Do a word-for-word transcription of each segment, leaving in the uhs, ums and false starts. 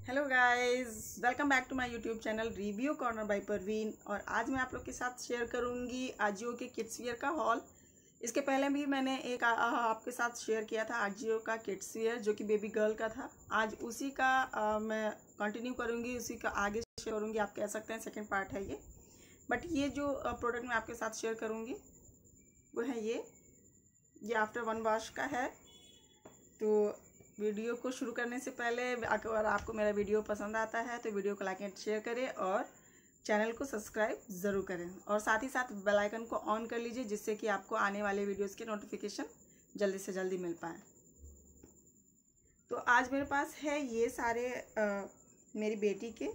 Hello guys, welcome back to my YouTube channel review corner by Parveen. और आज मैं आप लोग के साथ शेयर करूंगी आजियो के किड्स वियर का हॉल। इसके पहले भी मैंने एक आ, आ, आपके साथ शेयर किया था आजियो का किड्स वियर जो कि बेबी गर्ल का था। आज उसी का आ, मैं कंटिन्यू करूंगी, उसी का आगे शेयर करूंगी। आप कह सकते हैं सेकेंड पार्ट है ये। बट ये जो प्रोडक्ट मैं आपके साथ शेयर करूँगी वो है ये ये आफ्टर वन वॉश का है। तो वीडियो को शुरू करने से पहले अगर आपको मेरा वीडियो पसंद आता है तो वीडियो को लाइक एंड शेयर करें और चैनल को सब्सक्राइब ज़रूर करें और साथ ही साथ बेल आइकन को ऑन कर लीजिए जिससे कि आपको आने वाले वीडियोस के नोटिफिकेशन जल्दी से जल्दी मिल पाए। तो आज मेरे पास है ये सारे आ, मेरी बेटी के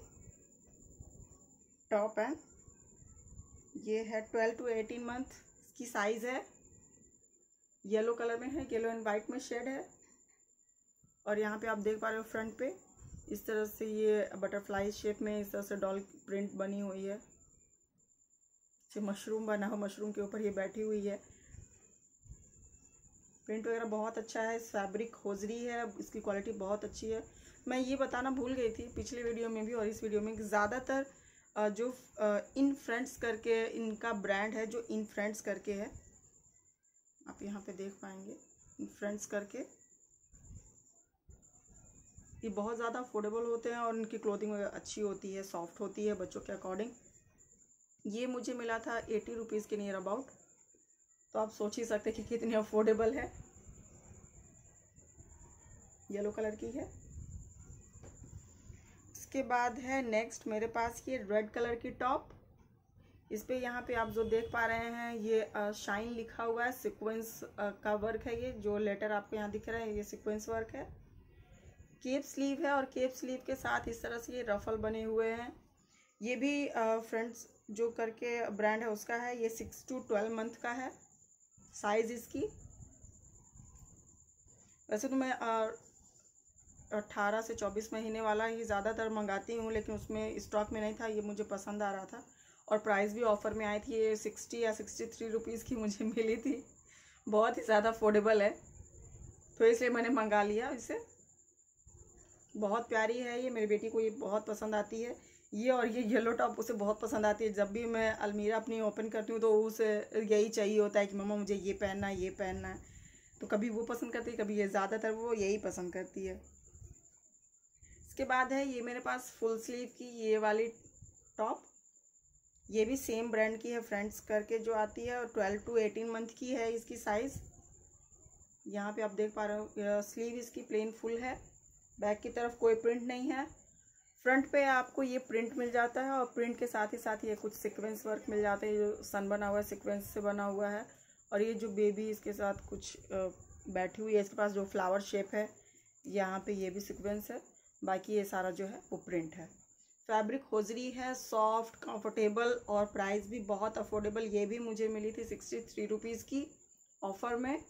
टॉप हैं। ये है ट्वेल्व टू एटीन मंथ की साइज़ है। येलो कलर में है, येलो एंड वाइट में शेड है। और यहाँ पे आप देख पा रहे हो फ्रंट पे इस तरह से ये बटरफ्लाई शेप में इस तरह से डॉल प्रिंट बनी हुई है। जो मशरूम बना हो, मशरूम के ऊपर ये बैठी हुई है। प्रिंट वगैरह बहुत अच्छा है। फैब्रिक होजरी है, इसकी क्वालिटी बहुत अच्छी है। मैं ये बताना भूल गई थी पिछले वीडियो में भी और इस वीडियो में, ज़्यादातर जो इन फ्रेंड्स करके इनका ब्रांड है, जो इन फ्रेंड्स करके है, आप यहाँ पे देख पाएंगे इन फ्रेंड्स करके। ये बहुत ज़्यादा अफोर्डेबल होते हैं और इनकी क्लोथिंग अच्छी होती है, सॉफ्ट होती है बच्चों के अकॉर्डिंग। ये मुझे मिला था एटी रुपीज़ के नियर अबाउट। तो आप सोच ही सकते हैं कि कितनी अफोर्डेबल है। येलो कलर की है। इसके बाद है नेक्स्ट मेरे पास ये रेड कलर की टॉप। इस पे यहाँ पे आप जो देख पा रहे हैं ये शाइन लिखा हुआ है। सीक्वेंस का वर्क है। ये जो लेटर आपको यहाँ दिख रहा है ये सीक्वेंस वर्क है। केप स्लीव है और केप स्लीव के साथ इस तरह से ये रफल बने हुए हैं। ये भी फ्रेंड्स जो करके ब्रांड है उसका है। ये सिक्स टू ट्वेल्व मंथ का है साइज़ इसकी। वैसे तो मैं अट्ठारह से चौबीस महीने वाला ही ज़्यादातर मंगाती हूँ, लेकिन उसमें स्टॉक में नहीं था। ये मुझे पसंद आ रहा था और प्राइस भी ऑफ़र में आई थी। ये सिक्सटी या सिक्सटी थ्री रुपीज़ की मुझे मिली थी। बहुत ही ज़्यादा अफोर्डेबल है, तो इसलिए मैंने मंगा लिया इसे। बहुत प्यारी है ये, मेरी बेटी को ये बहुत पसंद आती है। ये और ये येलो टॉप उसे बहुत पसंद आती है। जब भी मैं अलमीरा अपनी ओपन करती हूँ तो उसे यही चाहिए होता है कि मम्मा मुझे ये पहनना है, ये पहनना है। तो कभी वो पसंद करती है, कभी ये, ज़्यादातर वो यही पसंद करती है। इसके बाद है ये मेरे पास फुल स्लीव की ये वाली टॉप। ये भी सेम ब्रांड की है, फ्रेंड्स करके जो आती है, और ट्वेल्व टू एटीन मंथ की है इसकी साइज़। यहाँ पे आप देख पा रहे हो स्लीव इसकी प्लेन फुल है। बैक की तरफ कोई प्रिंट नहीं है। फ्रंट पे आपको ये प्रिंट मिल जाता है और प्रिंट के साथ ही साथ ये कुछ सीक्वेंस वर्क मिल जाते हैं। जो सन बना हुआ है सीक्वेंस से बना हुआ है। और ये जो बेबी इसके साथ कुछ बैठी हुई है, इसके पास जो फ्लावर शेप है यहाँ पे ये भी सीक्वेंस है। बाकी ये सारा जो है वो प्रिंट है। फैब्रिक होजरी है, सॉफ्ट, कंफर्टेबल और प्राइस भी बहुत अफोर्डेबल। ये भी मुझे मिली थी सिक्सटी थ्री रुपीज़ की ऑफ़र में।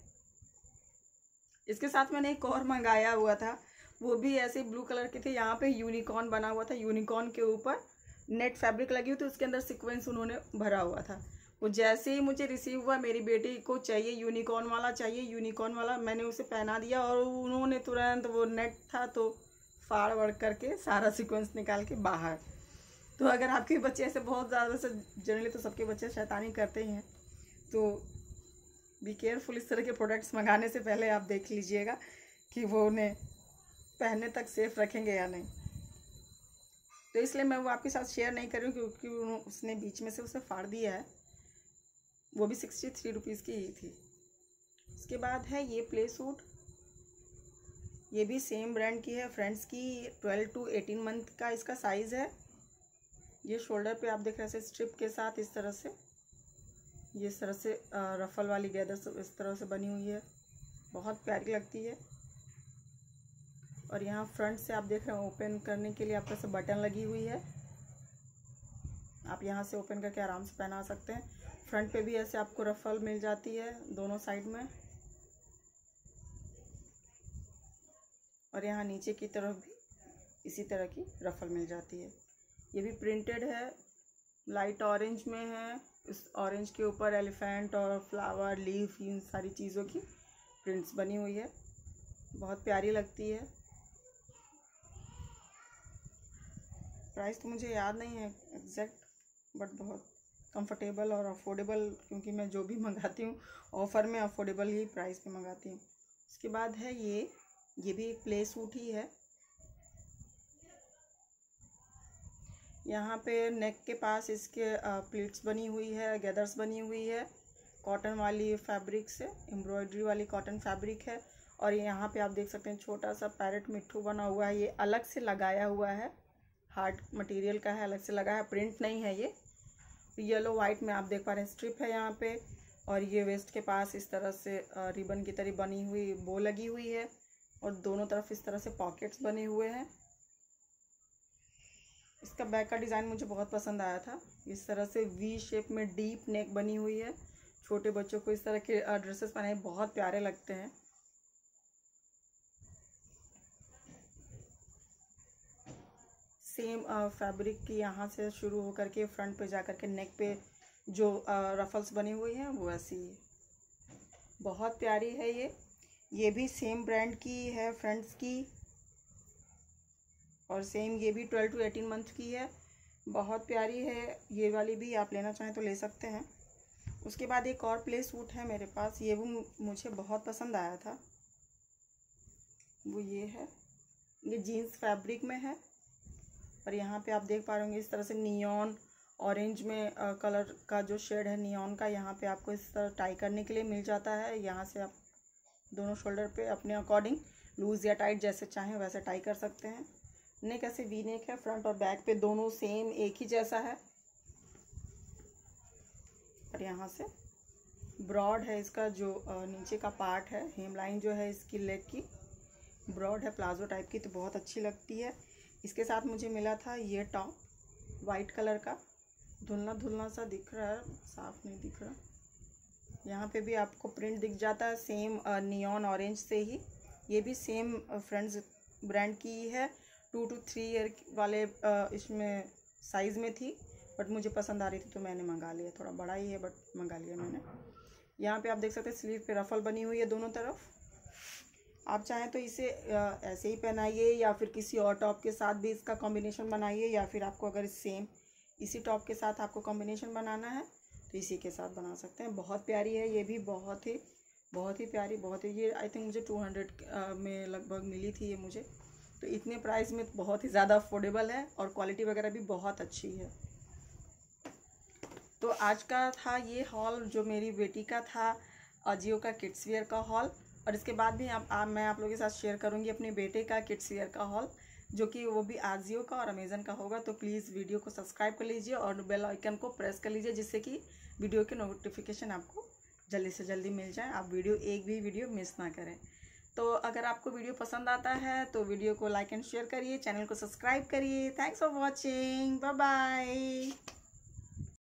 इसके साथ मैंने एक और मंगाया हुआ था, वो भी ऐसे ब्लू कलर के थे। यहाँ पे यूनिकॉर्न बना हुआ था। यूनिकॉर्न के ऊपर नेट फैब्रिक लगी हुई थी, उसके अंदर सीक्वेंस उन्होंने भरा हुआ था। वो जैसे ही मुझे रिसीव हुआ, मेरी बेटी को चाहिए यूनिकॉर्न वाला, चाहिए यूनिकॉर्न वाला। मैंने उसे पहना दिया और उन्होंने तुरंत, वो नेट था तो फाड़ वड़ करके सारा सीक्वेंस निकाल के बाहर। तो अगर आपके बच्चे ऐसे बहुत ज़्यादा से, जनरली तो सबके बच्चे शैतानी करते ही हैं, तो बी केयरफुल। इस तरह के प्रोडक्ट्स मंगाने से पहले आप देख लीजिएगा कि वो उन्हें पहनने तक सेफ रखेंगे या नहीं। तो इसलिए मैं वो आपके साथ शेयर नहीं कर रही हूँ क्योंकि उसने बीच में से उसे फाड़ दिया है। वो भी सिक्सटी थ्री रुपीज़ की ही थी। उसके बाद है ये प्ले सूट। ये भी सेम ब्रांड की है, फ्रेंड्स की। ट्वेल्व टू एटीन मंथ का इसका साइज़ है। ये शोल्डर पे आप देख रहे हैं स्ट्रिप के साथ इस तरह से, ये इस तरह से रफल वाली गैदर इस तरह से बनी हुई है। बहुत प्यारी लगती है। और यहाँ फ्रंट से आप देख रहे हैं ओपन करने के लिए आपके पास बटन लगी हुई है। आप यहाँ से ओपन करके आराम से पहना सकते हैं। फ्रंट पे भी ऐसे आपको रफल मिल जाती है दोनों साइड में। और यहाँ नीचे की तरफ भी इसी तरह की रफल मिल जाती है। ये भी प्रिंटेड है, लाइट ऑरेंज में है। इस ऑरेंज के ऊपर एलिफेंट और फ्लावर, लीफ, इन सारी चीज़ों की प्रिंट्स बनी हुई है। बहुत प्यारी लगती है। प्राइस तो मुझे याद नहीं है एग्जैक्ट, बट बहुत कंफर्टेबल और अफोर्डेबल, क्योंकि मैं जो भी मंगाती हूँ ऑफ़र में अफोर्डेबल ही प्राइस पे मंगाती हूँ। उसके बाद है ये ये भी एक प्ले सूट ही है। यहाँ पे नेक के पास इसके प्लीट्स बनी हुई है, गैदर्स बनी हुई है, कॉटन वाली फैब्रिक से, एम्ब्रॉयडरी वाली कॉटन फैब्रिक है। और यहाँ पे आप देख सकते हैं छोटा सा पैरेट मिट्ठू बना हुआ है, ये अलग से लगाया हुआ है, हार्ड मटेरियल का है, अलग से लगा है, प्रिंट नहीं है ये। येलो वाइट में आप देख पा रहे हैं स्ट्रिप है यहाँ पे, और ये वेस्ट के पास इस तरह से रिबन की तरह बनी हुई बो लगी हुई है, और दोनों तरफ इस तरह से पॉकेट्स बने हुए हैं। इसका बैक का डिज़ाइन मुझे बहुत पसंद आया था, इस तरह से वी शेप में डीप नेक बनी हुई है। छोटे बच्चों को इस तरह के ड्रेसेस पहने बहुत प्यारे लगते हैं। सेम फैब्रिक की यहाँ से शुरू होकर के फ्रंट पे जा कर के नेक पे जो रफल्स बनी हुई हैं वो ऐसी है, बहुत प्यारी है ये। ये भी सेम ब्रांड की है, फ्रेंड्स की, और सेम ये भी ट्वेल्व टू एटीन मंथ की है, बहुत प्यारी है। ये वाली भी आप लेना चाहें तो ले सकते हैं। उसके बाद एक और प्ले सूट है मेरे पास, ये वो मुझे बहुत पसंद आया था, वो ये है। ये जीन्स फैब्रिक में है, और यहाँ पे आप देख पा रहे होंगे इस तरह से नियॉन ऑरेंज में आ, कलर का जो शेड है नियॉन का, यहाँ पे आपको इस तरह टाई करने के लिए मिल जाता है। यहाँ से आप दोनों शोल्डर पे अपने अकॉर्डिंग लूज़ या टाइट जैसे चाहें वैसे टाई कर सकते हैं। नेक ऐसे वी नेक है, फ्रंट और बैक पे दोनों सेम एक ही जैसा है, और यहाँ से ब्रॉड है इसका जो नीचे का पार्ट है, हेम लाइन जो है इसकी लेग की ब्रॉड है, प्लाजो टाइप की, तो बहुत अच्छी लगती है। इसके साथ मुझे मिला था ये टॉप वाइट कलर का, धुलना धुलना सा दिख रहा है, साफ नहीं दिख रहा। यहाँ पे भी आपको प्रिंट दिख जाता है सेम नियॉन ऑरेंज से ही। ये भी सेम फ्रेंड्स ब्रांड की है, टू टू थ्री ईयर वाले इसमें साइज़ में थी, बट मुझे पसंद आ रही थी तो मैंने मंगा लिया। थोड़ा बड़ा ही है बट मंगा लिया मैंने। यहाँ पे आप देख सकते हैं स्लीव पे रफल बनी हुई है दोनों तरफ। आप चाहें तो इसे ऐसे ही पहनाइए, या फिर किसी और टॉप के साथ भी इसका कॉम्बिनेशन बनाइए, या फिर आपको अगर सेम इसी टॉप के साथ आपको कॉम्बिनेशन बनाना है तो इसी के साथ बना सकते हैं। बहुत प्यारी है ये भी, बहुत ही बहुत ही प्यारी, बहुत ही। ये आई थिंक मुझे टू हंड्रेड में लगभग मिली थी ये मुझे, तो इतने प्राइस में बहुत ही ज़्यादा अफोर्डेबल है, और क्वालिटी वगैरह भी बहुत अच्छी है। तो आज का था ये हॉल जो मेरी बेटी का था, अजियो का किड्स वियर का हॉल। और इसके बाद भी आप, आप मैं आप लोगों के साथ शेयर करूंगी अपने बेटे का किड्स वियर का हॉल, जो कि वो भी आजियो का और अमेज़न का होगा। तो प्लीज़ वीडियो को सब्सक्राइब कर लीजिए और बेल आइकन को प्रेस कर लीजिए, जिससे कि वीडियो के नोटिफिकेशन आपको जल्दी से जल्दी मिल जाए, आप वीडियो एक भी वीडियो मिस ना करें। तो अगर आपको वीडियो पसंद आता है तो वीडियो को लाइक एंड शेयर करिए, चैनल को सब्सक्राइब करिए। Thanks for watching, bye bye.